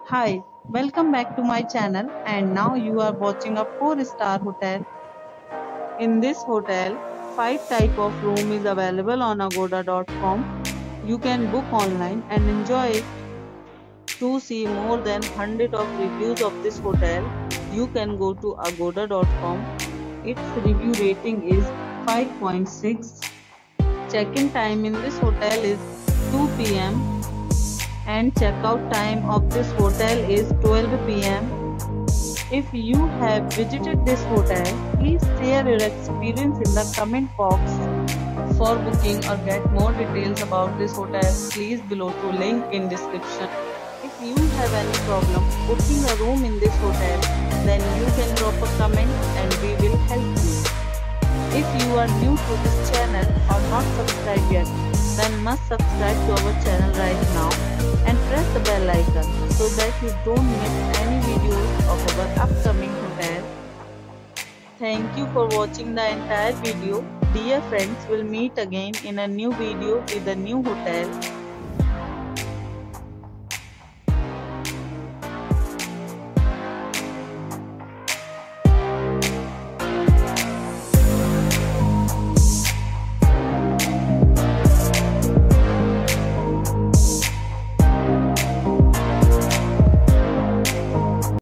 Hi, welcome back to my channel and now you are watching a 4-star hotel. In this hotel, 5 type of room is available on agoda.com. You can book online and enjoy it. To see more than 100 of reviews of this hotel, you can go to agoda.com. Its review rating is 5.6. Check-in time in this hotel is 2 p.m. and checkout time of this hotel is 12 p.m. If you have visited this hotel, please share your experience in the comment box. For booking or get more details about this hotel, please below to link in description. If you have any problem booking a room in this hotel, then you can drop a comment and we will help you. If you are new to this channel or not subscribed yet, then must subscribe to our channel right now and press the bell icon so that you don't miss any videos of our upcoming hotel. Thank you for watching the entire video. Dear friends, we'll meet again in a new video with a new hotel.